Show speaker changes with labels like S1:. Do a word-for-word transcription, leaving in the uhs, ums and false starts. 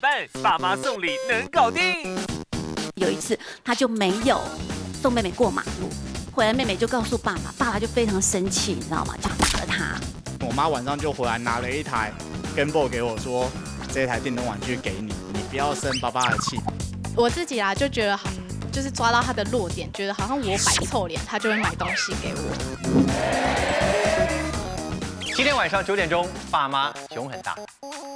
S1: 办？爸妈送礼能搞定。
S2: 有一次，他就没有送妹妹过马路，回来妹妹就告诉爸爸，爸爸就非常生气，你知道吗？就打了他。
S3: 我妈晚上就回来拿了一台 Game Boy 给我说，这一台电动玩具给你，你不要生爸爸的气。
S4: 我自己啦就觉得好，就是抓到他的弱点，觉得好像我摆臭脸，他就会买东西给我。
S5: 今天晚上九点钟，爸妈胸很大。